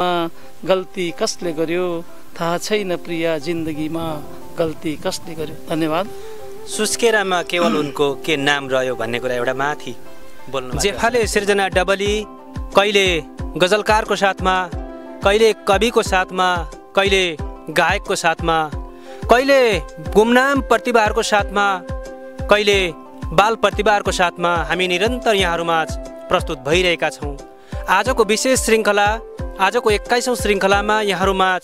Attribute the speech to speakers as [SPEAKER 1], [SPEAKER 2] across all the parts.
[SPEAKER 1] गल्ती कसले गर्यो थाहा छैन प्रिया जिन्दगीमा गल्ती कसले गर्यो। धन्यवाद।
[SPEAKER 2] सुस्केरामा केवल उनको के नाम रह्यो भन्ने कुरा एउटा माथि बोल्नु। जेफाले सिर्जना डबली कहिले गजलकारको साथमा, कहिले कविको साथमा, कहिले गायकको साथमा, कहिले गुमनाम प्रतिभाहरूको साथमा, कहिले बाल प्रतिभाहरूको साथमा हामी निरन्तर यहाँहरूमाझ प्रस्तुत भइरहेका छौँ। आजको विशेष श्रृङ्खला, आजको 21औं श्रृङ्खलामा यहाँहरूमाझ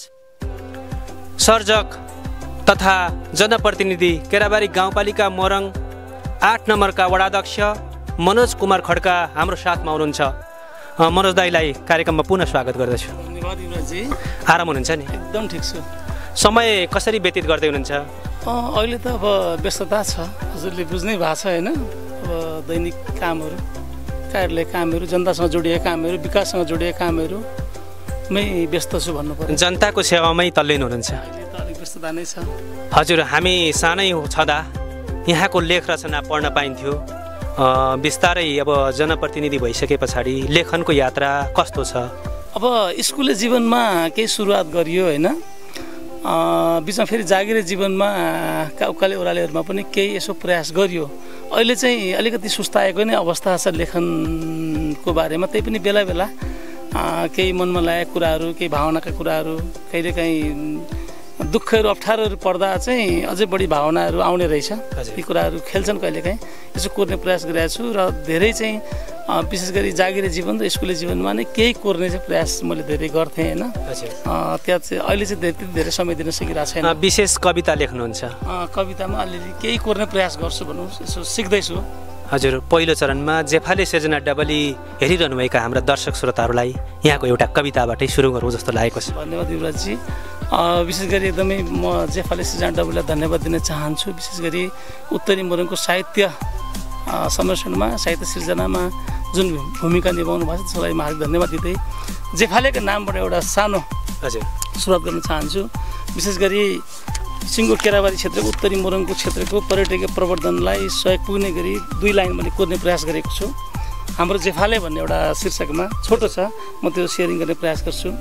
[SPEAKER 2] सर्जक तथा जनप्रतिनिधि केराबारी गाउँपालिका मोरङ 8 नम्बरका वडाध्यक्ष मनोज कुमार खड्का हाम्रो साथमा हुनुहुन्छ। मनोज दाईलाई कार्यक्रममा पुनः स्वागत गर्दछु।
[SPEAKER 1] धन्यवाद युवराजी।
[SPEAKER 2] आराम हुनुहुन्छ नि?
[SPEAKER 1] एकदम ठिक छु।
[SPEAKER 2] समय कसरी व्यतीत गर्दै हुनुहुन्छ?
[SPEAKER 1] अहिले त अब व्यस्तता छ, हजुरले बुझ्नै भएको छ होइन। अब दैनिक कामहरू, कार्यालय कामहरू, जनतासँग जोडिएका कामहरू, विकाससँग जोडिएका कामहरूमै व्यस्त छु भन्नु पर्यो।
[SPEAKER 2] जनताको सेवामै तल्लीन हुनुहुन्छ?
[SPEAKER 1] अहिले त अलिक व्यस्तता नै छ।
[SPEAKER 2] हजुर, हामी सानै छँदा यहाँको लेख रचना पढ्न पाइन्थ्यो। बिस्तारै अब जनप्रतिनिधि भइसके पछाडि लेखनको यात्रा कस्तो छ?
[SPEAKER 1] अब स्कुले जीवनमा केही सुरुवात गरियो होइन, बिचमा फेरि जागिरे जीवनमा उकाले ओह्रालेहरूमा पनि केही यसो प्रयास गरियो। अहिले चाहिँ अलिकति सुस्ताएको नै अवस्था छ लेखनको बारेमा। त्यही पनि बेला बेला केही मनमा लागेका कुराहरू, केही भावनाका कुराहरू, कहिलेकाहीँ दुःखहरू अप्ठ्यारोहरू पर्दा चाहिँ अझै बढी भावनाहरू आउने रहेछ। ती कुराहरू खेल्छन् कहिलेकाहीँ, यसो कोर्ने प्रयास गरिरहेको छु। र धेरै चाहिँ विशेष गरी जागिरे जीवन र स्कुले जीवनमा नै केही कोर्ने चाहिँ प्रयास मैले धेरै गर्थेँ होइन। त्यहाँ चाहिँ अहिले चाहिँ धेरै समय दिन सकिरहेको छैन।
[SPEAKER 2] विशेष कविता लेख्नुहुन्छ?
[SPEAKER 1] कवितामा अलिअलि केही कोर्ने प्रयास गर्छु भनौँ, यसो सिक्दैछु।
[SPEAKER 2] हजुर, पहिलो चरणमा जेफाले सिर्जना डबली हेरिरहनुभएका हाम्रा दर्शक श्रोताहरूलाई यहाँको एउटा कविताबाटै सुरु गरौँ जस्तो लागेको छ।
[SPEAKER 1] धन्यवाद युवराजी। विशेष गरी एकदमै म जेफाले सिर्जना डबलीलाई धन्यवाद दिन चाहन्छु। विशेष गरी उत्तरी मोरङको साहित्य संरक्षणमा, साहित्य सिर्जनामा जुन भूमिका निभाउनु भएको छ त्यसलाई म हार्दिक धन्यवाद दिँदै जेफालेको नामबाट एउटा सानो सुरुवात गर्न चाहन्छु। विशेष गरी सिङ्गो केराबारी क्षेत्रको, उत्तरी मोरङको क्षेत्रको पर्यटकीय प्रवर्धनलाई सहयोग पुग्ने गरी 2 लाइन मैले कोर्ने प्रयास गरेको छु। हाम्रो जेफाले भन्ने एउटा शीर्षकमा छोटो छ, म त्यो सेयरिङ गर्ने प्रयास गर्छु।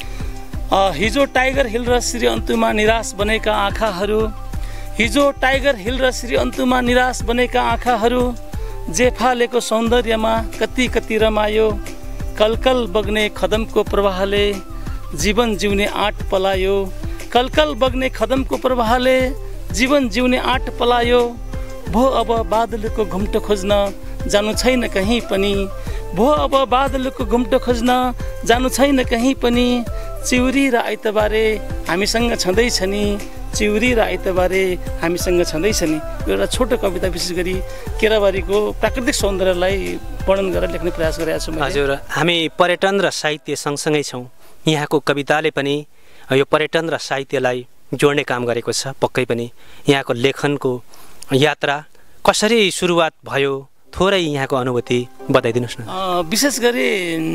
[SPEAKER 1] हिजो टाइगर हिल र श्री अन्तुमा निराश बनेका आँखाहरू, हिजो टाइगर हिल र श्री अन्तुमा निराश बनेका आँखाहरू, जेफालेको सौन्दर्यमा कति कति रमायो। कलकल बग्ने खदमको प्रवाहले जीवन जिउने आँट पलायो। कलकल बग्ने खदमको प्रवाहले जीवन जिउने आँट पलायो। भो अब बादलको घुम्टो खोज्न जानु छैन कहीँ पनि, भो अब बादलको घुम्टो खोज्न जानु छैन कहीँ पनि। चिउरी र आइतबारे हामीसँग छँदैछ नि, चिउरी र आइतबारे हामीसँग छँदैछ नि। एउटा छोटो कविता विशेष गरी केराबारीको प्राकृतिक सौन्दर्यलाई वर्णन गरेर लेख्ने प्रयास गरेका छु।
[SPEAKER 2] हजुर, हामी पर्यटन र साहित्य सँगसँगै छौँ। यहाँको कविताले पनि यो पर्यटन र साहित्यलाई जोड्ने काम गरेको छ। पक्कै पनि यहाँको लेखनको यात्रा कसरी सुरुवात भयो, थोरै यहाँको अनुभूति बताइदिनुहोस् न।
[SPEAKER 1] विशेष गरी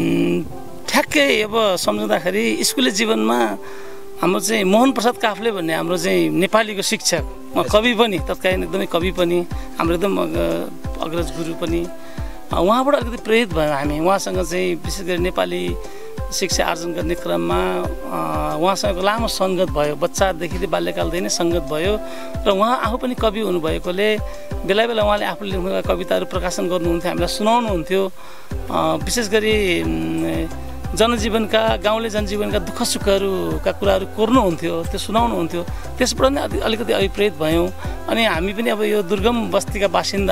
[SPEAKER 1] ठ्याक्कै अब सम्झँदाखेरि स्कुले जीवनमा हाम्रो चाहिँ मोहन प्रसाद काफ्ले भन्ने हाम्रो चाहिँ नेपालीको शिक्षक, म कवि पनि, तत्कालीन एकदमै कवि पनि, हाम्रो एकदम अग्रज गुरु पनि, उहाँबाट अलिकति प्रेरित भयो हामी। उहाँसँग चाहिँ विशेष गरी नेपाली शिक्षा आर्जन गर्ने क्रममा उहाँसँग लामो सङ्गत भयो। बच्चादेखि बाल्यकालदेखि नै सङ्गत भयो र उहाँ आफू पनि कवि हुनुभएकोले बेला बेला उहाँले आफूले लेख्नुभएका कविताहरू प्रकाशन गर्नुहुन्थ्यो, हामीलाई सुनाउनुहुन्थ्यो। विशेष गरी जनजीवनका, गाउँले जनजीवनका दुःख सुखहरूका कुराहरू कोर्नुहुन्थ्यो, त्यो सुनाउनुहुन्थ्यो। त्यसबाट नै अलिकति अभिप्रेरित भयौँ। अनि हामी पनि अब यो दुर्गम बस्तीका बासिन्दा,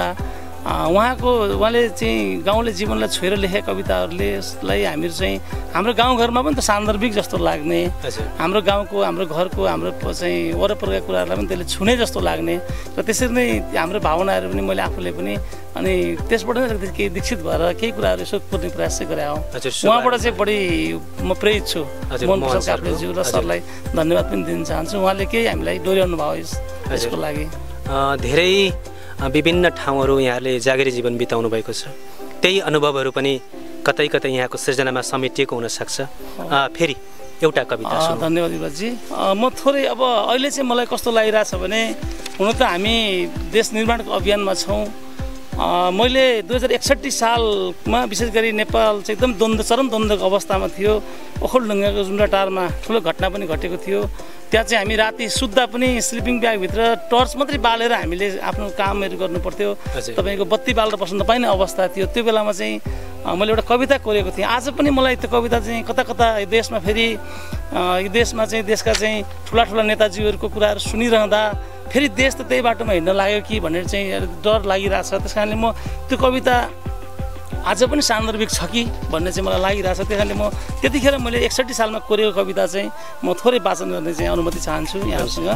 [SPEAKER 1] उहाँले चाहिँ गाउँले जीवनलाई छोएर लेखेका कविताहरूलाई हामीहरू चाहिँ हाम्रो गाउँघरमा पनि त सान्दर्भिक जस्तो लाग्ने, हाम्रो गाउँको, हाम्रो घरको, हाम्रो चाहिँ वरपरका कुराहरूलाई पनि त्यसले छुने जस्तो लाग्ने र त्यसरी नै हाम्रो भावनाहरू पनि मैले आफूले पनि, अनि त्यसबाट नै केही दीक्षित भएर केही कुराहरू यसो कोर्ने प्रयास चाहिँ गरे हो। उहाँबाट चाहिँ बढी म प्रेरित छु। मोहन प्रसाद काफ्लेज्यू र सरलाई धन्यवाद पनि दिन चाहन्छु। उहाँले केही हामीलाई डोर्याउनु भयो यसको लागि।
[SPEAKER 2] धेरै विभिन्न ठाउँहरू यहाँले जागिरी जीवन बिताउनु भएको छ, त्यही अनुभवहरू पनि कतै कतै यहाँको सृजनामा समेटिएको हुनसक्छ। फेरि एउटा कविता।
[SPEAKER 1] धन्यवाद युवराजी। म थोरै अब अहिले चाहिँ मलाई कस्तो लागिरहेछ भने, हुन त हामी देश निर्माणको अभियानमा छौँ। मैले 2061 सालमा विशेष गरी नेपाल चाहिँ एकदम चरम द्वन्द्वको अवस्थामा थियो। ओखलढुङ्गाको जुम्राटारमा ठुलो घटना पनि घटेको थियो। त्यहाँ चाहिँ हामी राति सुत्दा पनि स्लिपिङ ब्यागभित्र टर्च मात्रै बालेर हामीले आफ्नो कामहरू गर्नु पर्थ्यो। तपाईँको बत्ती बालेर बस्नु नपाइने अवस्था थियो। त्यो बेलामा चाहिँ मैले एउटा कविता कोरेको थिएँ। आज पनि मलाई त्यो कविता चाहिँ कता कता यो देशमा फेरि यो देशमा चाहिँ देशका चाहिँ ठुला ठुला नेताजीहरूको कुराहरू सुनिरहँदा फेरि देश त त्यही बाटोमा हिँड्न लाग्यो कि भनेर चाहिँ डर लागिरहेछ। त्यस कारणले म त्यो कविता आज पनि सान्दर्भिक छ कि भन्ने चाहिँ मलाई लागिरहेछ। त्यस कारणले म त्यतिखेर मैले 61 सालमा कोरेको कविता चाहिँ म थोरै वाचन गर्ने चाहिँ अनुमति चाहन्छु यहाँसँग।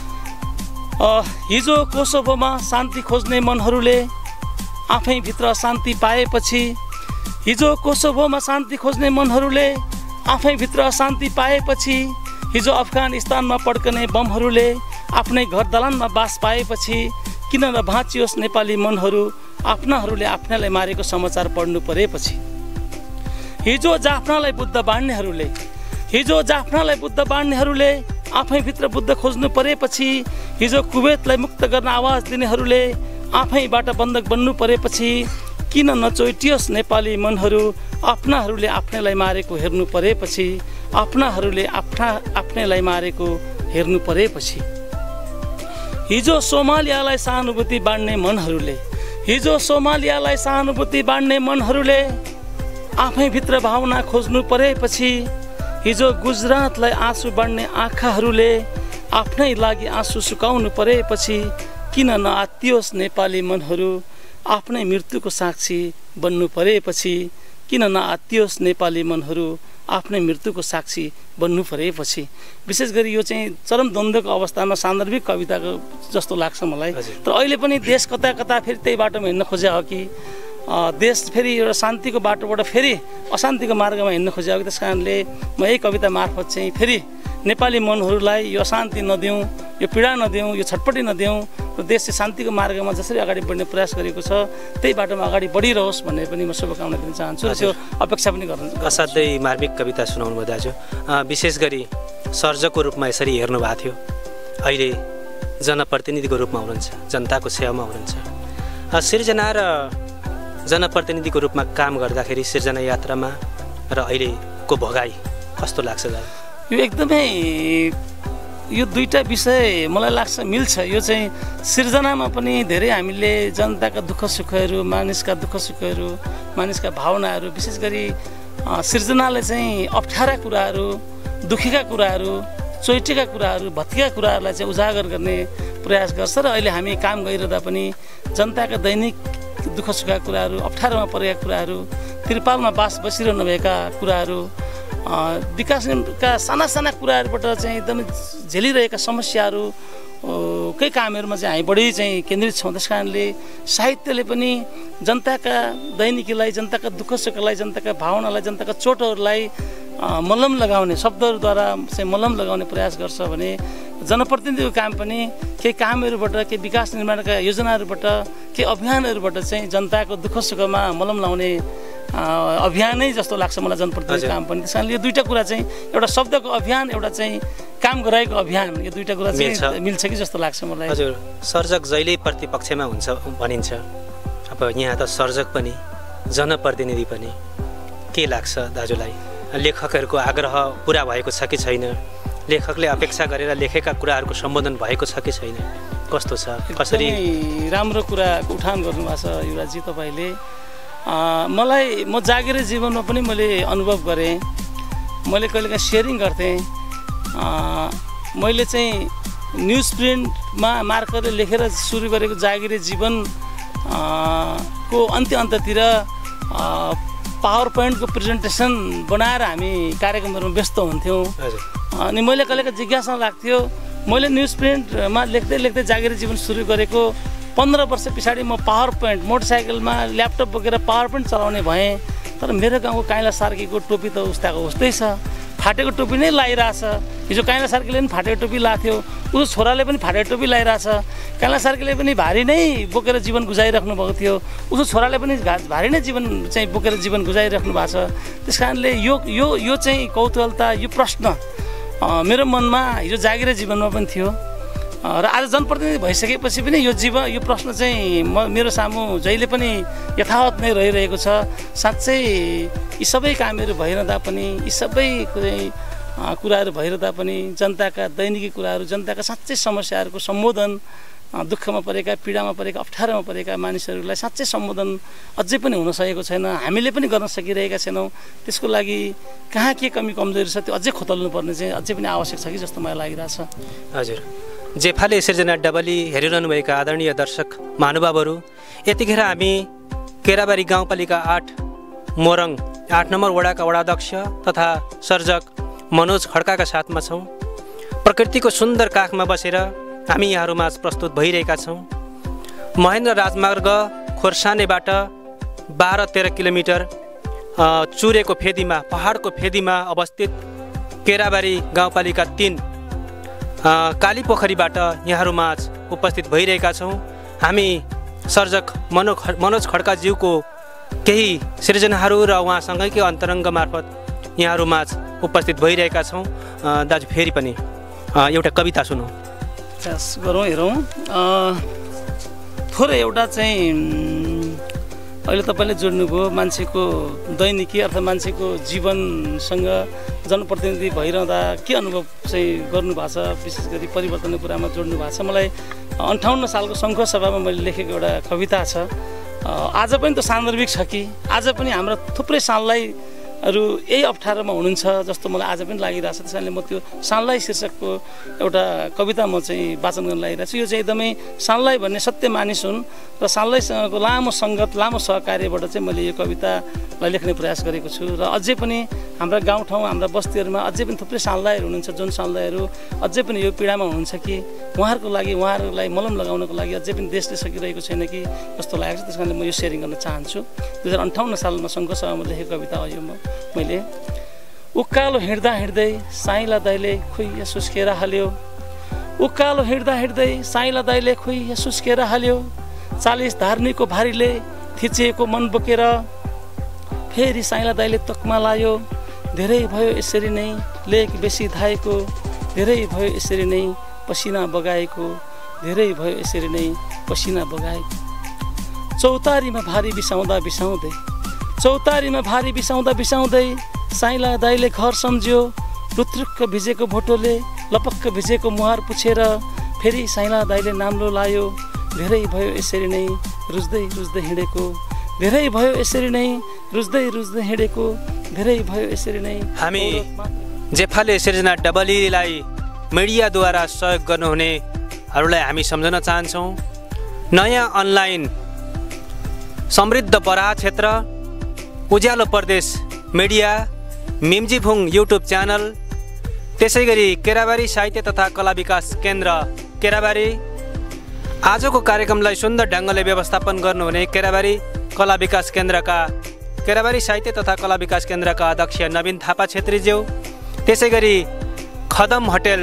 [SPEAKER 1] हिजो कोसोभोमा शान्ति खोज्ने मनहरूले आफैभित्र शान्ति पाएपछि, हिजो कोसोभोमा शान्ति खोज्ने मनहरूले आफैभित्र शान्ति पाएपछि, हिजो अफगानिस्तानमा पड्कने बमहरूले आफ्नै घर दलानमा बास पाएपछि, किन नभाँचियोस् नेपाली मनहरू आफ्नाहरूले आफ्नालाई मारेको समाचार पढ्नु परेपछि। हिजो जाफ्नालाई बुद्ध बाँड्नेहरूले, हिजो जाफ्नालाई बुद्ध बाँड्नेहरूले आफैभित्र बुद्ध खोज्नु परेपछि, हिजो कुवेतलाई मुक्त गर्न आवाज दिनेहरूले आफैबाट बन्धक बन्नु परेपछि, किन नचोइटियोस् नेपाली मनहरू आफ्नाहरूले आफ्नैलाई मारेको हेर्नु परेपछि, आफ्नाहरूले आफ्नैलाई मारेको हेर्नु परेपछि। हिजो सोमालियालाई सहानुभूति बाँड्ने मनहरूले, हिजो सोमालियालाई सहानुभूति बाँड्ने मनहरूले आफैभित्र भावना खोज्नु परेपछि, हिजो गुजरातलाई आँसु बाँड्ने आँखाहरूले आफ्नै लागि आँसु सुकाउनु परेपछि, किन नआत्तियोस् नेपाली मनहरू आफ्नै मृत्युको साक्षी बन्नु परेपछि, किन नआत्तियोस् नेपाली मनहरू आफ्नै मृत्युको साक्षी बन्नु परेपछि। विशेष गरी यो चाहिँ चरम द्वन्द्वको अवस्थामा सान्दर्भिक कविताको जस्तो लाग्छ मलाई। तर अहिले पनि देश कता कता फेरि त्यही बाटोमा हिँड्न खोजे हो कि देश फेरि एउटा शान्तिको बाटोबाट फेरि अशान्तिको मार्गमा हिँड्न खोजे हो कि। त्यस कारणले म यही कविता मार्फत चाहिँ फेरि नेपाली मनहरूलाई यो अशान्ति नदिउँ, यो पीडा नदिउँ, यो छटपटी नदिउँ र देश चाहिँ शान्तिको मार्गमा जसरी अगाडि बढ्ने प्रयास गरेको छ त्यही बाटोमा अगाडि बढिरहोस् भन्ने पनि म शुभकामना दिन चाहन्छु र त्यो अपेक्षा पनि गर्छु।
[SPEAKER 2] असाध्यै मार्मिक कविता सुनाउनु भयो दाजु। विशेष गरी सर्जकको रूपमा यसरी हेर्नु भएको थियो, अहिले जनप्रतिनिधिको रूपमा हुनुहुन्छ, जनताको सेवामा हुनुहुन्छ। सिर्जना र जनप्रतिनिधिको रूपमा काम गर्दाखेरि सिर्जना यात्रामा र अहिलेको भोगाई कस्तो लाग्छ दाजु?
[SPEAKER 1] यो एकदमै यो दुईटा विषय मलाई लाग्छ मिल्छ। यो चाहिँ सिर्जनामा पनि धेरै हामीले जनताका दुःख सुखहरू, मानिसका दुःख सुखहरू, मानिसका भावनाहरू, विशेष गरी सिर्जनाले चाहिँ अप्ठ्यारा कुराहरू, दुखीका कुराहरू, चोइटेका कुराहरू, भत्किएका कुराहरूलाई चाहिँ उजागर गर्ने प्रयास गर्छ। र अहिले हामी काम गरिरहँदा पनि जनताका दैनिक दुःख सुखका कुराहरू, अप्ठ्यारोमा परेका कुराहरू, त्रिपालमा बसिरहनु भएका कुराहरू, विकासका साना साना कुराहरूबाट चाहिँ एकदमै झेलिरहेका समस्याहरू कै कामहरूमा चाहिँ हामी बढी चाहिँ केन्द्रित छौँ। त्यस कारणले साहित्यले पनि जनताका दैनिकीलाई, जनताका दुःख सुखलाई, जनताका भावनालाई, जनताका चोटहरूलाई मलम लगाउने, शब्दहरूद्वारा चाहिँ मलम लगाउने प्रयास गर्छ भने जनप्रतिनिधिको काम पनि केही कामहरूबाट, केही विकास निर्माणका योजनाहरूबाट, केही अभियानहरूबाट चाहिँ जनताको दुःख सुखमा मलम लाउने अभियानै जस्तो लाग्छ मलाई जनप्रतिनिधिको काम पनि। त्यस कारणले यो दुईवटा कुरा चाहिँ एउटा शब्दको अभियान, एउटा चाहिँ काम गराएको अभियान, यो दुईवटा कुरा चाहिँ मिल्छ कि जस्तो लाग्छ मलाई।
[SPEAKER 2] हजुर, सर्जक जहिल्यै प्रतिपक्षमा हुन्छ भनिन्छ, अब यहाँ त सर्जक पनि जनप्रतिनिधि पनि। के लाग्छ दाजुलाई, लेखकहरूको आग्रह पुरा भएको छ कि छैन? लेखकले अपेक्षा गरेर लेखेका कुराहरूको सम्बोधन भएको छ कि छैन? कस्तो छ? कसरी?
[SPEAKER 1] राम्रो कुरा उठान गर्नुभएको छ युवराजी तपाईँले। मलाई म जागिरे जीवनमा पनि मैले अनुभव गरेँ, मैले कहिलेकाहीँ सेयरिङ गर्थेँ। मैले चाहिँ न्युज प्रिन्टमा मार्करले लेखेर सुरु गरेको जागिरे जीवन को अन्त्यतिर पावर पोइन्टको प्रेजेन्टेसन बनाएर हामी कार्यक्रमहरूमा व्यस्त हुन्थ्यौँ। अनि मैले कहिलेकाहीँ जिज्ञासा लाग्थ्यो, मैले न्युज प्रिन्टमा लेख्दै लेख्दै जागिरे जीवन सुरु गरेको 15 वर्ष पछाडि म पावर पोइन्ट मोटरसाइकलमा ल्यापटप बोकेर पावर पोइन्ट चलाउने भएँ। तर मेरो गाउँको काइला सार्कीको टोपी त उस्ताको उस्तै छ, फाटेको टोपी नै लगाइरहेछ। हिजो काइला सार्कीले पनि फाटेको टोपी लाथ्यो, उसको छोराले पनि फाटेको टोपी लगाइरहेछ। काइला सार्कीले पनि भारी नै बोकेर जीवन गुजारिराख्नु भएको थियो, उसको छोराले पनि भारी नै जीवन चाहिँ बोकेर जीवन गुजारिराख्नु भएको छ। त्यस कारणले यो चाहिँ कौतूहलता, यो प्रश्न मेरो मनमा हिजो जागिरे जीवनमा पनि थियो। र आज जनप्रतिनिधि भइसकेपछि पनि यो प्रश्न चाहिँ मेरो सामु जहिले पनि यथावत नै रहिरहेको छ। साँच्चै यी सबै कामहरू भइरहँदा पनि, यी सबै कुराहरू भइरहँदा पनि जनताका दैनिकी कुराहरू, जनताका साँच्चै समस्याहरूको सम्बोधन, दुःखमा परेका, पीडामा परेका, अप्ठ्यारोमा परेका मानिसहरूलाई साँच्चै सम्बोधन अझै पनि हुन सकेको छैन। हामीले पनि गर्न सकिरहेका छैनौँ। त्यसको लागि कहाँ के कमी कमजोरी छ त्यो अझै खोतल्नु पर्ने चाहिँ अझै पनि आवश्यक छ कि जस्तो मलाई लागिरहेछ।
[SPEAKER 2] हजुर, जेफाले सिर्जना डबली हेरिरहनुभएका आदरणीय दर्शक महानुभावहरू, यतिखेर हामी केराबारी गाउँपालिका 8 मोरङ 8 नम्बर वडाका वडाध्यक्ष तथा सर्जक मनोज खड्काका साथमा छौँ। प्रकृतिको सुन्दर काखमा बसेर हामी यहाँहरूमा प्रस्तुत भइरहेका छौँ। महेन्द्र राजमार्ग खोर्सानेबाट 12-13 किलोमिटर चुरेको फेदीमा, पहाडको फेदीमा अवस्थित केराबारी गाउँपालिका 3 कालीपोखरीबाट यहाँहरूमाझ उपस्थित भइरहेका छौँ। हामी सर्जक मनोज खड्काज्यूको केही सृजनाहरू र उहाँसँगैकै अन्तरङ्ग मार्फत यहाँहरूमाझ उपस्थित भइरहेका छौँ। दाजु फेरि पनि एउटा कविता सुनौँ।
[SPEAKER 1] गरौँ, हेरौँ। थोरै एउटा चाहिँ अहिले तपाईँले जोड्नुभयो मान्छेको दैनिकी अर्थात् मान्छेको जीवनसँग जनप्रतिनिधि भइरहँदा के अनुभव चाहिँ गर्नुभएको छ, विशेष गरी परिवर्तनको कुरामा जोड्नु भएको छ। मलाई 58 सालको सङ्घ सभामा मैले लेखेको एउटा कविता छ। आज पनि त सान्दर्भिक छ कि आज पनि हाम्रा थुप्रै सानलाईहरू यही अप्ठ्यारोमा हुनुहुन्छ जस्तो मलाई आज पनि लागिरहेछ। त्यस कारणले म त्यो सानलाई शीर्षकको एउटा कविता म चाहिँ वाचन गर्न लागिरहेको छु। यो चाहिँ एकदमै सानलाई भन्ने सत्य मानिस हुन् र सानलाईसँगको लामो सङ्गत, लामो सहकार्यबाट चाहिँ मैले यो कवितालाई लेख्ने प्रयास गरेको छु। र अझै पनि हाम्रा गाउँठाउँ, हाम्रा बस्तीहरूमा अझै पनि थुप्रै सानलाईहरू हुनुहुन्छ जुन सानलाईहरू अझै पनि यो पीडामा हुनुहुन्छ कि उहाँहरूलाई मलम लगाउनको लागि अझै पनि देशले सकिरहेको छैन कि जस्तो लागेको छ। त्यस कारणले म यो सेयरिङ गर्न चाहन्छु। 2058 सालमा सङ्घ सभामा लेखेको कविता हो यो। मैले उकालो हिँड्दा हिँड्दै साइला दाइले खुइया सुस्केर हाल्यो, उकालो हिँड्दा हिँड्दै साइला दाइले खुइया सुस्केर हाल्यो, 40 धार्नीको भारीले थिचिएको मन बोकेर फेरि साइला दाइले तकमा लायो, धेरै भयो यसरी नै लेक बेसी धाएको, धेरै भयो यसरी नै पसिना बगाएको, धेरै भयो यसरी नै पसिना बगाएको, चौतारीमा भारी बिसाउँदा बिसाउँदै, चौतारीमा भारी बिसाउँदा बिसाउँदै साइला दाइले घर सम्झ्यो, रुत्रुक्क भिजेको भोटोले लपक्क भिजेको मुहार पुछेर फेरि साइला दाइले नाम्लो लायो, धेरै भयो यसरी नै रुच्दै रुच्दै हिँडेको, धेरै भयो यसरी नै रुच्दै रुच्दै हिँडेको, धेरै भयो यसरी नै।
[SPEAKER 2] हामी जेफाले सिर्जना डबलीलाई मिडियाद्वारा सहयोग गर्नुहुनेहरूलाई हामी सम्झन चाहन्छौँ। नयाँ अनलाइन समृद्ध बराह क्षेत्र, उज्यालो प्रदेश मिडिया, मिम्जीफुङ युट्युब च्यानल, त्यसै गरी केराबारी साहित्य तथा कला विकास केन्द्र केराबारी। आजको कार्यक्रमलाई सुन्दर ढङ्गले व्यवस्थापन गर्नुहुने केराबारी साहित्य तथा कला विकास केन्द्रका अध्यक्ष नवीन थापा छेत्रीज्यू, त्यसै गरी खदम होटेल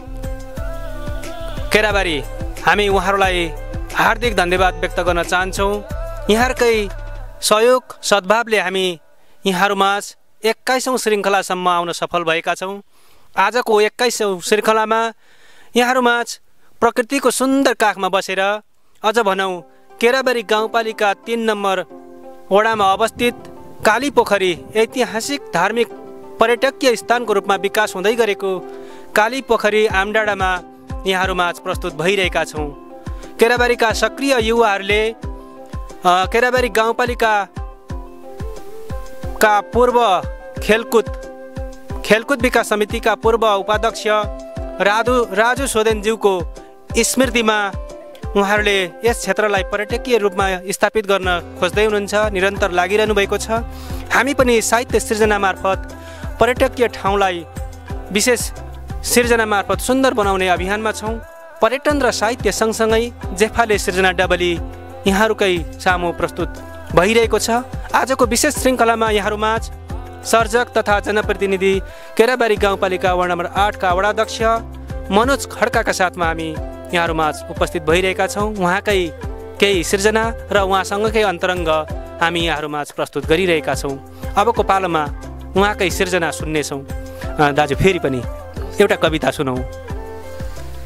[SPEAKER 2] केराबारी, हामी उहाँहरूलाई हार्दिक धन्यवाद व्यक्त गर्न चाहन्छौँ। यहाँहरूकै सहयोग सद्भावले हामी यहाँहरूमाझ 21औं श्रृङ्खलासम्म आउन सफल भएका छौँ। आजको 21औं श्रृङ्खलामा यहाँहरूमाझ प्रकृतिको सुन्दर काखमा बसेर, अझ भनौँ केराबारी गाउँपालिका 3 नम्बर वडामा अवस्थित कालीपोखरी ऐतिहासिक धार्मिक पर्यटकीय स्थानको रूपमा विकास हुँदै गरेको कालीपोखरी आमडाँडामा यहाँहरूमाझ प्रस्तुत भइरहेका छौँ। केराबारीका सक्रिय युवाहरूले केराबारी गाउँपालिकाका पूर्व खेलकुद विकास समितिका पूर्व उपाध्यक्ष राजु सोदेनज्यूको स्मृतिमा उहाँहरूले यस क्षेत्रलाई पर्यटकीय रूपमा स्थापित गर्न खोज्दै हुनुहुन्छ, निरन्तर लागिरहनु भएको छ। हामी पनि साहित्य सिर्जना मार्फत पर्यटकीय ठाउँलाई विशेष सिर्जना मार्फत सुन्दर बनाउने अभियानमा छौँ। पर्यटन र साहित्य सँगसँगै जेफाले सिर्जना डबली यहाँहरूकै सामु प्रस्तुत भइरहेको छ। आजको विशेष श्रृङ्खलामा यहाँहरूमाझ सर्जक तथा जनप्रतिनिधि केराबारी गाउँपालिका वार्ड नम्बर 8 का वडाध्यक्ष मनोज खड्काका साथमा हामी यहाँहरूमाझ उपस्थित भइरहेका छौँ। उहाँकै केही सिर्जना र उहाँसँगकै अन्तरङ्ग हामी यहाँहरूमाझ प्रस्तुत गरिरहेका छौँ। अबको पालोमा उहाँकै सिर्जना सुन्नेछौँ। दाजु फेरि पनि एउटा कविता सुनौँ।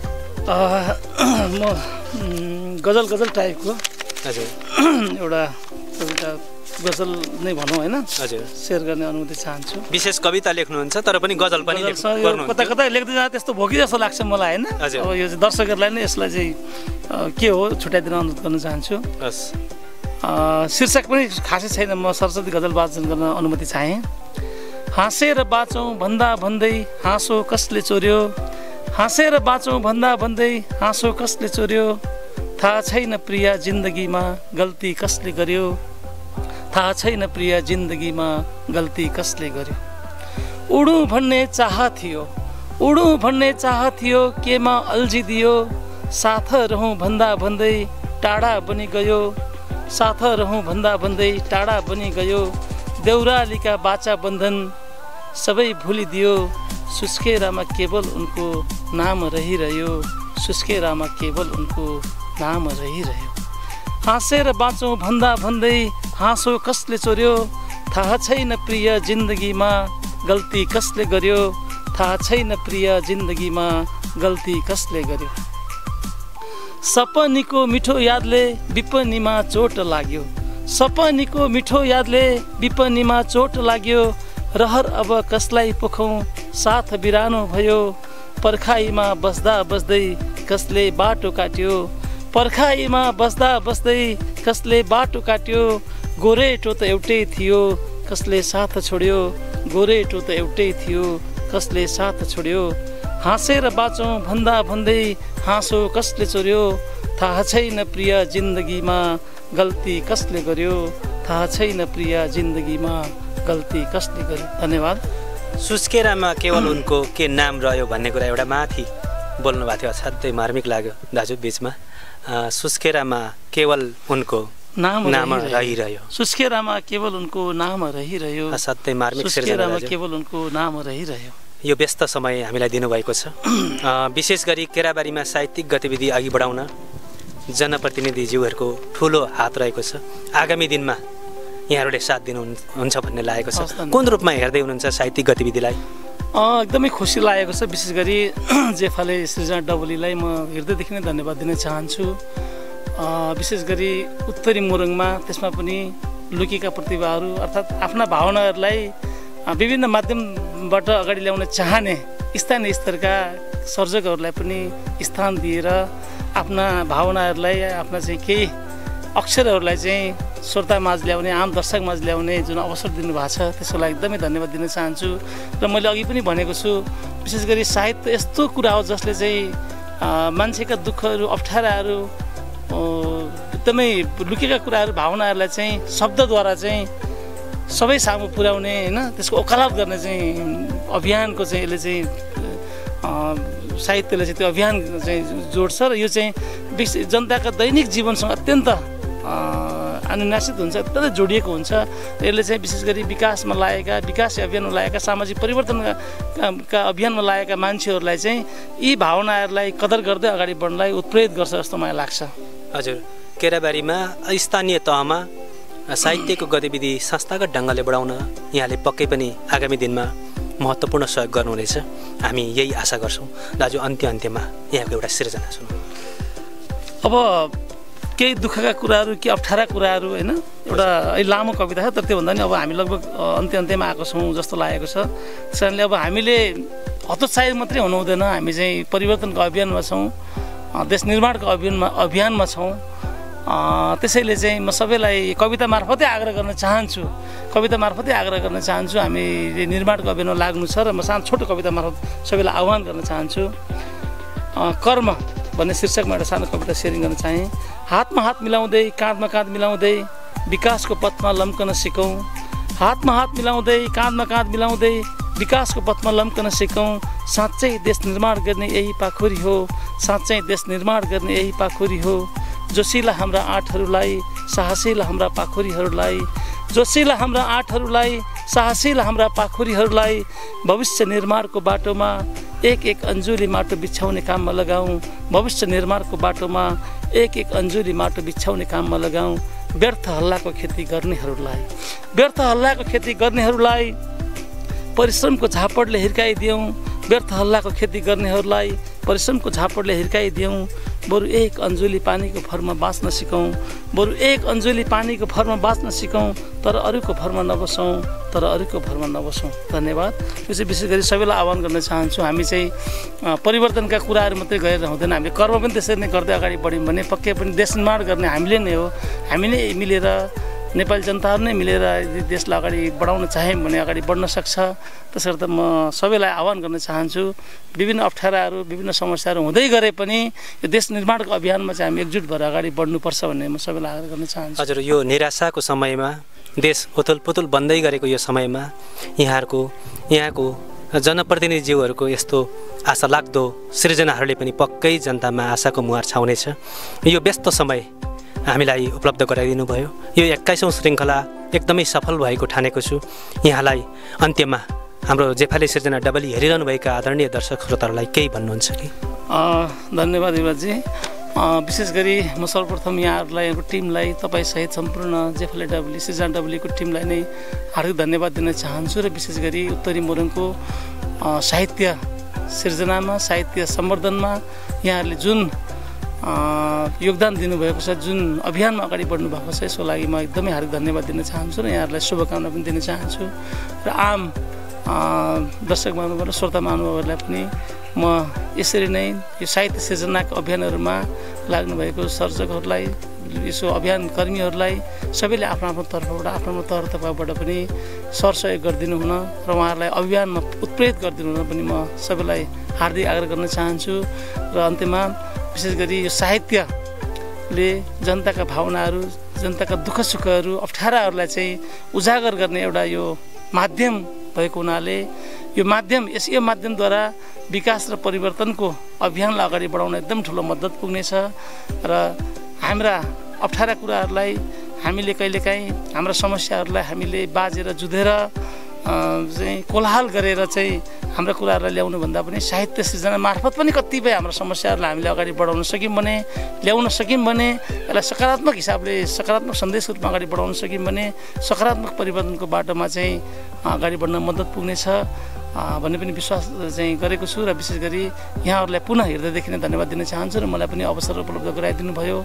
[SPEAKER 1] म गजल टाइपको
[SPEAKER 2] हजुर
[SPEAKER 1] एउटा कविता गजल नै भनौँ होइन
[SPEAKER 2] हजुर
[SPEAKER 1] सेयर गर्ने अनुमति चाहन्छु।
[SPEAKER 2] विशेष कविता लेख्नुहुन्छ तर पनि गजल पनि गर्नुहुन्छ।
[SPEAKER 1] कता कता लेख्दै जाँदा त्यस्तो भयो कि जस्तो लाग्छ मलाई होइन।
[SPEAKER 2] हजुर।
[SPEAKER 1] अब यो चाहिँ दर्शकहरूलाई नै यसलाई चाहिँ के हो छुट्याइदिन अनुरोध गर्न चाहन्छु।
[SPEAKER 2] हस्।
[SPEAKER 1] शीर्षक पनि खासै छैन, म सरस्वती गजल वाचन गर्न अनुमति चाहेँ। हाँसेर बाँचौँ भन्दा भन्दै हाँसो कसले चोर्यो, हाँसेर बाँचौँ भन्दा भन्दै हाँसो कसले चोर्यो, थाहा छैन प्रिया जिन्दगीमा गल्ती कसले गर्यो, थाहा छैन प्रिया जिन्दगीमा गल्ती कसले गर्यो। उडौँ भन्ने चाह थियो, उडौँ भन्ने चाह थियो, केमा अल्झिदियो, साथ रहौँ भन्दा भन्दै टाढा बनि गयो, साथ रहौँ भन्दा भन्दै टाढा बनि गयो। देउरालीका बाचा बन्धन सबै भुलिदियो, सुस्केरामा केवल उनको नाम रहिरह्यो, सुस्केरामा केवल उनको नाम रहिरह्यो। हाँसेर बाँचौँ भन्दा भन्दै हाँसो कसले चोर्यो, थाहा छैन प्रिय जिन्दगीमा गल्ती कसले गर्यो, थाहा छैन प्रिय जिन्दगीमा गल्ती कसले गर्यो। सपनीको मिठो यादले विपनीमा चोट लाग्यो, सपनीको मिठो यादले विपनीमा चोट लाग्यो। रहर अब कसलाई पोखौँ साथ बिरानो भयो, पर्खाइमा बस्दा बस्दै कसले बाटो काट्यो, पर्खाइमा बस्दा बस्दै कसले बाटो काट्यो। गोरेटो त एउटै थियो कसले साथ छोड्यो, गोरेटो त एउटै थियो कसले साथ छोड्यो। हाँसेर बाँचौँ भन्दा भन्दै हाँसो कसले चोर्यो, थाहा छैन प्रिय जिन्दगीमा गल्ती कसले गर्यो, थाहा छैन प्रिय जिन्दगीमा गल्ती कसले गर्यो। धन्यवाद।
[SPEAKER 2] सुस्केरामा केवल उनको के नाम रह्यो भन्ने कुरा एउटा माथि बोल्नु भएको थियो, असाध्यै मार्मिक लाग्यो दाजु बिचमा। सुस्केरामा केवल उनको नाम रहिरह्यो,
[SPEAKER 1] सुस्केरामा केवल उनको नाम रहिरह्यो,
[SPEAKER 2] असाध्यै मार्मिक
[SPEAKER 1] सुस्केरामा केवल उनको नाम रहिरह्यो।
[SPEAKER 2] यो व्यस्त समय हामीलाई दिनुभएको छ। विशेष गरी केराबारीमा साहित्यिक गतिविधि अघि बढाउन जनप्रतिनिधिज्यूहरूको ठुलो हात रहेको छ। आगामी दिनमा यहाँहरूले साथ दिनुहुन्छ भन्ने लागेको छ। कुन रूपमा हेर्दै हुनुहुन्छ साहित्यिक गतिविधिलाई?
[SPEAKER 1] एकदमै खुसी लागेको छ। विशेष गरी जेफाले सृजना डबलीलाई म हृदयदेखि नै धन्यवाद दिन चाहन्छु। विशेष गरी उत्तरी मोरङमा त्यसमा पनि लुकेका प्रतिभाहरू अर्थात् आफ्ना भावनाहरूलाई विभिन्न माध्यमबाट अगाडि ल्याउन चाहने स्थानीय स्तरका सर्जकहरूलाई पनि स्थान दिएर आफ्ना भावनाहरूलाई, आफ्ना चाहिँ केही अक्षरहरूलाई चाहिँ श्रोतामाझ ल्याउने, आम दर्शकमाझ ल्याउने जुन अवसर दिनुभएको छ त्यसको लागि एकदमै धन्यवाद दिन चाहन्छु। र मैले अघि पनि भनेको छु, विशेष गरी साहित्य यस्तो कुरा हो जसले चाहिँ मान्छेका दुःखहरू, अप्ठ्याराहरू, एकदमै लुकेका कुराहरू, भावनाहरूलाई चाहिँ शब्दद्वारा चाहिँ सबै सामु पुर्याउने होइन, त्यसको वकालत गर्ने चाहिँ अभियानको चाहिँ यसले चाहिँ साहित्यले चाहिँ त्यो अभियान चाहिँ जोड्छ। र यो चाहिँ जनताका दैनिक जीवनसँग अत्यन्त अनुनासित हुन्छ, एकदमै जोडिएको हुन्छ। यसले चाहिँ विशेष गरी विकासमा लागेका, विकास अभियानमा लागेका, सामाजिक परिवर्तनका अभियानमा लागेका मान्छेहरूलाई चाहिँ यी भावनाहरूलाई कदर गर्दै अगाडि बढ्नलाई उत्प्रेरित गर्छ जस्तो मलाई लाग्छ।
[SPEAKER 2] हजुर, केराबारीमा स्थानीय तहमा साहित्यको गतिविधि संस्थागत ढङ्गले बढाउन यहाँले पक्कै पनि आगामी दिनमा महत्त्वपूर्ण सहयोग गर्नुहुनेछ, हामी यही आशा गर्छौँ। दाजु, अन्त्यमा यहाँको एउटा सिर्जना सुनौँ।
[SPEAKER 1] अब केही दुःखका कुराहरू, केही अप्ठ्यारा कुराहरू होइन, एउटा लामो कविता छ, तर त्योभन्दा पनि अब हामी लगभग अन्त्यमा आएको छौँ जस्तो लागेको छ। त्यस कारणले अब हामीले हतोत्साहित मात्रै हुनु हुँदैन, हामी चाहिँ परिवर्तनको अभियानमा छौँ, देश निर्माणको अभियानमा छौँ। त्यसैले चाहिँ म सबैलाई कविता मार्फतै आग्रह गर्न चाहन्छु, हामी निर्माणको अभियानमा लाग्नु छ। र म सानो छोटो कविता मार्फत सबैलाई आह्वान गर्न चाहन्छु। कर्म भन्ने शीर्षकमा एउटा सानो कविता सेयरिङ गर्न चाहेँ। हातमा हात मिलाउँदै, काँधमा काँध मिलाउँदै विकासको पथमा लम्कन सिकौँ, हातमा हात मिलाउँदै, काँधमा काँध मिलाउँदै विकासको पथमा लम्कन सिकौँ। साँच्चै देश निर्माण गर्ने यही पाखुरी हो, साँच्चै देश निर्माण गर्ने यही पाखुरी हो। जोसिला हाम्रा आँटहरूलाई, साहसिला हाम्रा पाखुरीहरूलाई, जोसिला हाम्रा आँटहरूलाई, साहसिला हाम्रा पाखुरीहरूलाई भविष्य निर्माणको बाटोमा एक एक अन्जुली माटो बिछाउने काममा लगाऊँ, भविष्य निर्माणको बाटोमा एक एक अन्जुली माटो बिछाउने काममा लगाऊँ। व्यर्थ हल्लाको खेती गर्नेहरूलाई, व्यर्थ हल्लाको खेती गर्नेहरूलाई परिश्रमको झापडले हिर्काइदियौँ, व्यर्थ हल्लाको खेती गर्नेहरूलाई परिश्रमको झापडले हिर्काइदियौँ, बरु एक अन्जुली पानीको भरमा बाँच्न सिकौँ, बरु एक अन्जुली पानीको भरमा बाँच्न सिकौँ, तर अरूको भरमा नबसौँ, तर अरूको भरमा नबसौँ। धन्यवाद। यो चाहिँ विशेष गरी सबैलाई आह्वान गर्न चाहन्छु। हामी चाहिँ परिवर्तनका कुराहरू मात्रै गरेर हुँदैन, हामीले कर्म पनि त्यसरी नै गर्दै अगाडि बढ्यौँ भने पक्कै पनि देश निर्माण गर्ने हामीले नै हो। हामी नै मिलेर, नेपाली जनताहरू नै मिलेर यदि देशलाई अगाडि बढाउन चाह्यौँ भने अगाडि बढ्न सक्छ। त्यसर्थ म सबैलाई आह्वान गर्न चाहन्छु, विभिन्न अप्ठ्याराहरू, विभिन्न समस्याहरू हुँदै गरे पनि यो देश निर्माणको अभियानमा चाहिँ हामी एकजुट भएर अगाडि बढ्नुपर्छ भन्ने म सबैलाई आग्रह गर्न चाहन्छु।
[SPEAKER 2] हजुर, यो निराशाको समयमा, देश उथलपुथल बन्दै गरेको यो समयमा यहाँको जनप्रतिनिधिज्यूहरूको यस्तो आशा लाग्दो सृजनाहरूले पनि पक्कै जनतामा आशाको मुहार छाउनेछ। यो व्यस्त समय हामीलाई उपलब्ध गराइदिनु भयो। यो 21औं श्रृङ्खला एकदमै सफल भएको ठानेको छु। यहाँलाई अन्त्यमा हाम्रो जेफाले सिर्जना डबली हेरिरहनुभएका आदरणीय दर्शक श्रोताहरूलाई केही भन्नुहुन्छ कि?
[SPEAKER 1] धन्यवाद युवराजी। विशेष गरी म सर्वप्रथम यहाँहरूलाई, टिमलाई, तपाईँसहित सम्पूर्ण जेफाले डबली सिर्जना डबलीको टिमलाई नै हार्दिक धन्यवाद दिन चाहन्छु। र विशेष गरी उत्तरी मोरङको साहित्य सिर्जनामा, साहित्य सम्वर्धनमा यहाँहरूले जुन योगदान दिनुभएको छ, जुन अभियानमा अगाडि बढ्नु भएको छ, यसको लागि म एकदमै हार्दिक धन्यवाद दिन चाहन्छु र यहाँहरूलाई शुभकामना पनि दिन चाहन्छु। र आम दर्शक महानुभाव र श्रोता महानुभावहरूलाई पनि म यसरी नै यो साहित्य सिर्जनाको अभियानहरूमा लाग्नुभएको सर्जकहरूलाई, यसो अभियान कर्मीहरूलाई सबैले आफ्नो तर्फबाट, आफ्नो तर्फबाट पनि सरसहयोग गरिदिनु हुन र उहाँहरूलाई अभियानमा उत्प्रेरित गरिदिनु हुन पनि म सबैलाई हार्दिक आग्रह गर्न चाहन्छु। र अन्त्यमा विशेष गरी यो साहित्यले जनताका भावनाहरू, जनताका दुःख सुखहरू, अप्ठ्याराहरूलाई चाहिँ उजागर गर्ने एउटा यो माध्यम भएको हुनाले यो माध्यमद्वारा विकास र परिवर्तनको अभियानलाई अगाडि बढाउन एकदम ठुलो मद्दत पुग्नेछ। र हाम्रा अप्ठ्यारा कुराहरूलाई हामीले कहिलेकाहीँ, हाम्रा समस्याहरूलाई हामीले बाजेर जुधेर चाहिँ कोलाहल गरेर चाहिँ हाम्रा कुराहरूलाई ल्याउनुभन्दा पनि साहित्य सिर्जना मार्फत पनि कतिपय हाम्रो समस्याहरूलाई हामीले अगाडि बढाउन सक्यौँ भने, ल्याउन सक्यौँ भने, यसलाई सकारात्मक हिसाबले, सकारात्मक सन्देशको रूपमा अगाडि बढाउन सक्यौँ भने सकारात्मक परिवर्तनको बाटोमा चाहिँ अगाडि बढ्न मद्दत पुग्नेछ भन्ने पनि विश्वास चाहिँ गरेको छु। र विशेष गरी यहाँहरूलाई पुनः हृदयदेखि नै धन्यवाद दिन चाहन्छु र मलाई पनि अवसर उपलब्ध गराइदिनु भयो।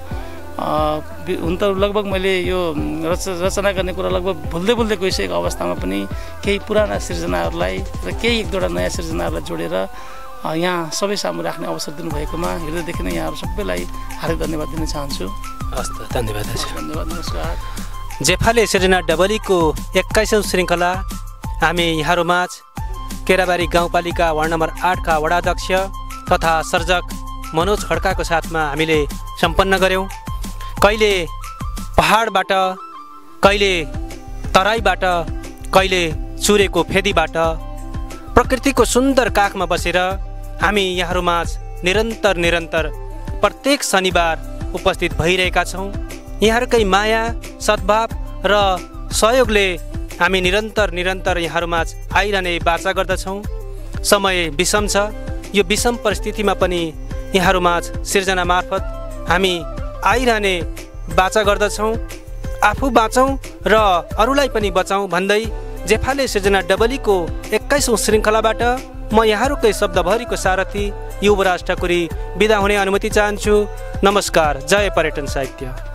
[SPEAKER 1] हुन त लगभग मैले यो रचना गर्ने कुरा लगभग भुल्दै गइसकेको अवस्थामा पनि केही पुराना सिर्जनाहरूलाई र केही एक दुईवटा नयाँ सिर्जनाहरूलाई जोडेर यहाँ सबै सामु राख्ने अवसर दिनुभएकोमा हृदयदेखि नै यहाँहरू सबैलाई हार्दिक धन्यवाद दिन चाहन्छु।
[SPEAKER 2] हस् त, धन्यवाद।
[SPEAKER 1] धन्यवाद, नमस्कार।
[SPEAKER 2] जेफाले सिर्जना डबलीको 21औं श्रृङ्खला हामी यहाँहरूमाझ केराबारी गाउँपालिका वार्ड नम्बर 8 का वडाध्यक्ष तथा सर्जक मनोज खड्काको साथमा हामीले सम्पन्न गऱ्यौँ। कहिले पहाडबाट, कहिले तराईबाट, कहिले चुरेको फेदीबाट प्रकृतिको सुन्दर काखमा बसेर हामी यहाँहरूमाझ निरन्तर प्रत्येक शनिबार उपस्थित भइरहेका छौँ। यहाँहरूकै माया, सद्भाव र सहयोगले हामी निरन्तर यहाँहरूमाझ आइरहने बाचा गर्दछौँ। समय विषम छ, यो विषम परिस्थितिमा पनि यहाँहरूमाझ सिर्जना मार्फत हामी आइरहने बाचा गर्दछौँ। आफू बाँचौँ र अरूलाई पनि बचाउँ भन्दै जेफाले सिर्जना डबलीको 21औं श्रृङ्खलाबाट म यहाँहरूकै शब्दभरिको सारथी युवराज ठकुरी बिदा हुने अनुमति चाहन्छु। नमस्कार। जय पर्यटन साहित्य।